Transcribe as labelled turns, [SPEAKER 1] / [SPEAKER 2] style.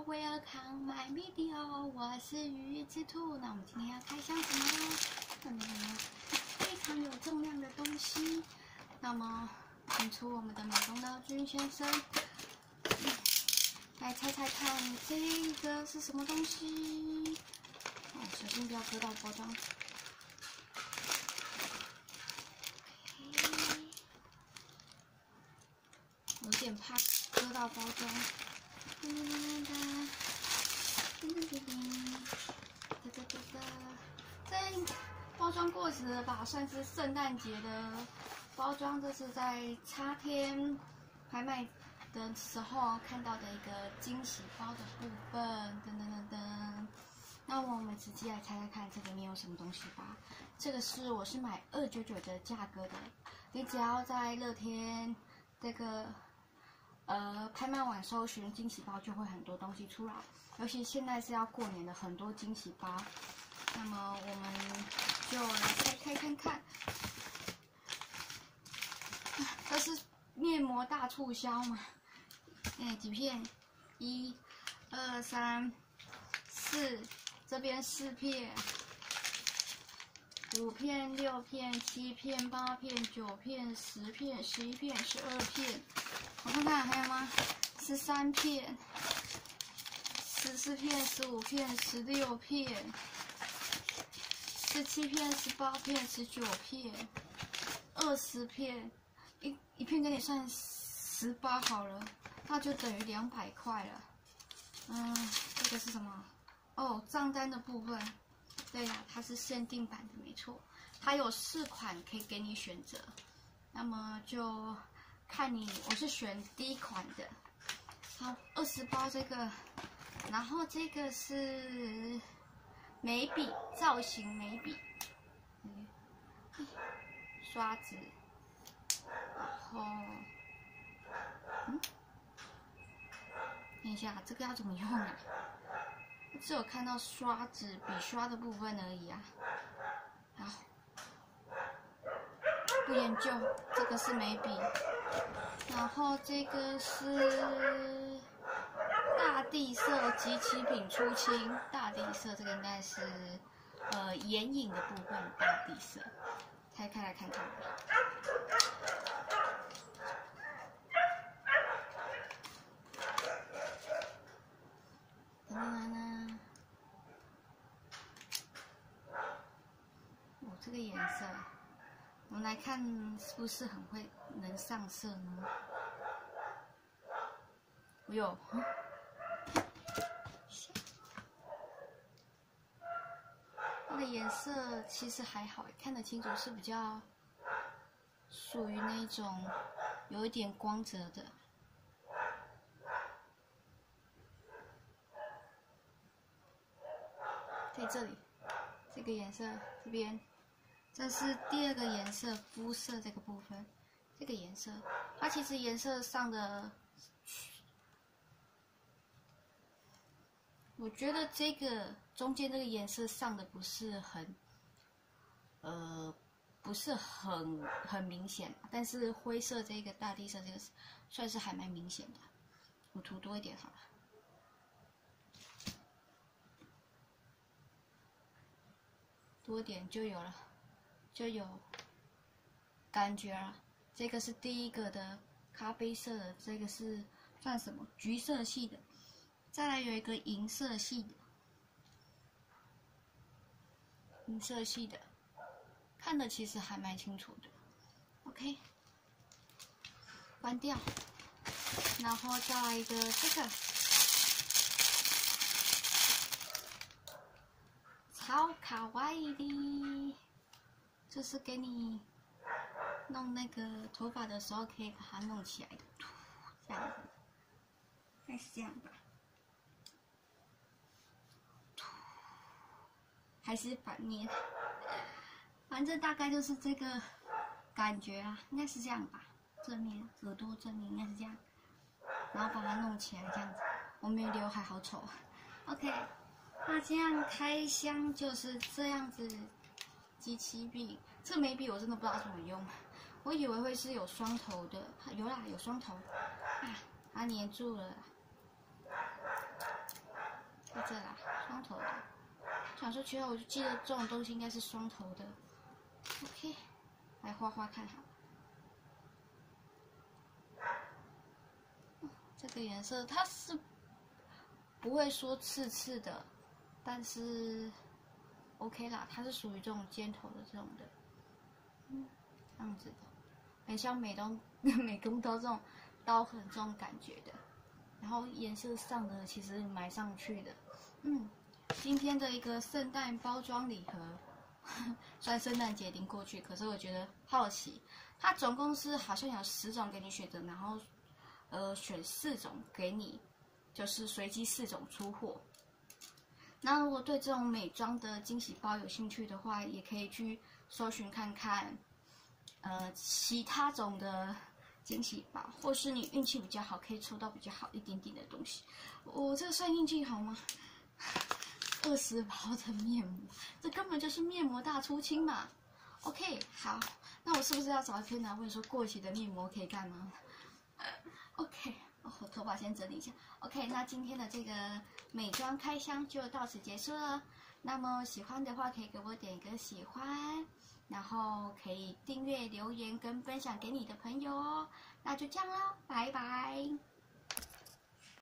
[SPEAKER 1] Welcome my video， 我是鱼之兔。那我们今天要开箱什么呢？非常有重量的东西。那么，请出我们的美工刀君先生，来猜猜看这个是什么东西？哦，小心不要割到包装。有点怕割到包装。这包装过时了吧？算是圣诞节的包装。这是在插天拍卖的时候看到的一个惊喜包的部分。噔噔噔噔。那我们直接来猜猜看，这里面有什么东西吧。这个我是买299的价格的，你只要在乐天这个。拍卖网搜寻惊喜包就会很多东西出来，尤其现在是要过年的，很多惊喜包。那么我们就来开看看，这是面膜大促销嘛？几片？1、2、3、4，这边4片，5片、6片、7片、8片、9片、10片、11片、12片。我看看还有吗？13片、14片、15片、16片、17片、18片、19片、20片，一片给你算18好了，那就等于200块了。这个是什么？哦，账单的部分。对呀，它是限定版的，没错。它有4款可以给你选择，那么就。看你，我是选第一款的，好，20包这个，然后这个是眉笔造型眉笔，刷子，然后，等一下，这个要怎么用啊？我只有看到刷子笔刷的部分而已啊，好，不研究，这个是眉笔。然后这个是大地色及其品出清，大地色这个应该是眼影的部分，大地色，拆开来看看吧。哦，这个颜色。我们来看是不是很会能上色呢？有，它的颜色其实还好，看得清楚，是比较属于那种有一点光泽的。在这里，这个颜色这边。这是第2个颜色，肤色这个部分，这个颜色，它其实颜色上的，我觉得这个中间这个颜色上的不是很，不是很明显，但是灰色这个大地色这个算是还蛮明显的，我涂多一点好了。多点就有了。就有感觉了，这个是第1个的咖啡色的，这个是算什么？橘色系的，再来有一个银色系的，银色系的，看的其实还蛮清楚的。OK， 关掉，然后再来一个这个，超卡哇伊的。这是给你弄那个头发的时候可以把它弄起来的，这样子，应该是这样吧？还是反面？反正大概就是这个感觉啊，应该是这样吧？正面耳朵正面应该是这样，然后把它弄起来这样子。我没有刘海，好丑。OK， 那这样开箱就是这样子。机器笔，这眉笔我真的不知道怎么用，我以为会是有双头的，有啦，有双头，啊，它粘住了啦。 想说奇怪，我就记得这种东西应该是双头的。OK， 来画画看好。这个颜色它是不会说刺刺的，但是 OK 啦，它是属于这种尖头的这种的，这样子的，很像美工刀这种刀痕这种感觉的。然后颜色上的其实买上去的，今天的一个圣诞包装礼盒，虽然圣诞节已经过去，可是我觉得好奇，它总共是好像有10种给你选择，然后选4种给你，就是随机4种出货。那如果对这种美妆的惊喜包有兴趣的话，也可以去搜寻看看，其他种的惊喜包，或是你运气比较好，可以抽到比较好一点点的东西。我这个算运气好吗？20包的面膜，这根本就是面膜大出清嘛。OK， 好，那我是不是要找一篇来问说过期的面膜可以干嘛？OK， 我头发先整理一下。OK， 那今天的这个美妆开箱就到此结束了。那么喜欢的话，可以给我点一个喜欢，然后可以订阅、留言跟分享给你的朋友哦。那就这样咯，拜拜。